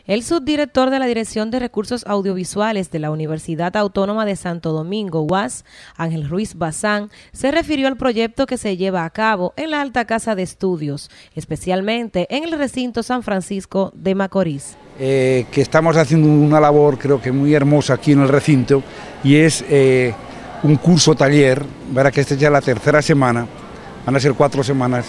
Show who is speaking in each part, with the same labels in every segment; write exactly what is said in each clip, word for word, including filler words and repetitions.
Speaker 1: El subdirector de la Dirección de Recursos Audiovisuales de la Universidad Autónoma de Santo Domingo, U A S, Ángel Ruiz Bazán, se refirió al proyecto que se lleva a cabo en la Alta Casa de Estudios, especialmente en el recinto San Francisco de Macorís.
Speaker 2: Eh, que estamos haciendo una labor creo que muy hermosa aquí en el recinto, y es eh, un curso taller, verá que esta es ya la tercera semana, van a ser cuatro semanas,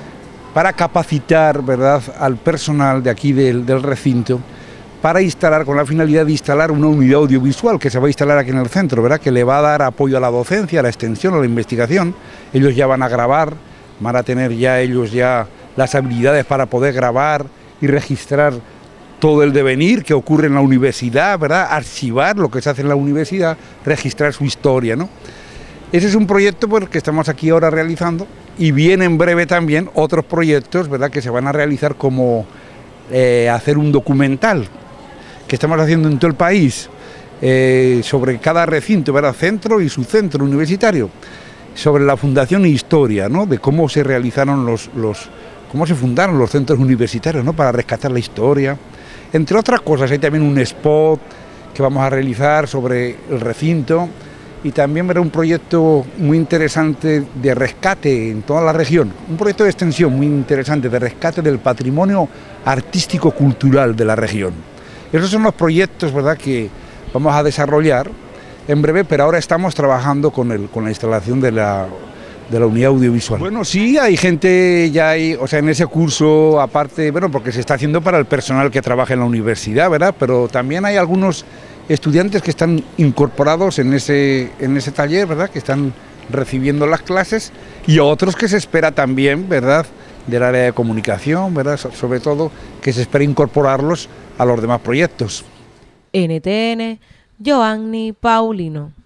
Speaker 2: para capacitar, ¿verdad?, al personal de aquí del, del recinto, para instalar, con la finalidad de instalar una unidad audiovisual que se va a instalar aquí en el centro, ¿verdad?, que le va a dar apoyo a la docencia, a la extensión, a la investigación. Ellos ya van a grabar, van a tener ya ellos ya las habilidades para poder grabar y registrar todo el devenir que ocurre en la universidad, ¿verdad?, archivar lo que se hace en la universidad, registrar su historia, ¿no? Ese es un proyecto pues, que estamos aquí ahora realizando, y viene en breve también otros proyectos, ¿verdad?, que se van a realizar, como eh, hacer un documental que estamos haciendo en todo el país eh, sobre cada recinto, ¿verdad?, centro y su centro universitario, sobre la fundación e historia, ¿no?, de cómo se realizaron los, los cómo se fundaron los centros universitarios, ¿no?, para rescatar la historia. Entre otras cosas, hay también un spot que vamos a realizar sobre el recinto, y también verá un proyecto muy interesante de rescate en toda la región, un proyecto de extensión muy interesante de rescate del patrimonio artístico-cultural de la región. Esos son los proyectos, ¿verdad?, que vamos a desarrollar en breve, pero ahora estamos trabajando con, el, con la instalación de la, de la unidad audiovisual. Bueno, sí, hay gente, ya hay, o sea, en ese curso, aparte, bueno, porque se está haciendo para el personal que trabaja en la universidad, ¿verdad?, pero también hay algunos estudiantes que están incorporados en ese, en ese taller, ¿verdad?, que están recibiendo las clases, y otros que se espera también, ¿verdad?, del área de comunicación, ¿verdad?, sobre todo que se espera incorporarlos a los demás proyectos.
Speaker 1: N T N, Joanny Paulino.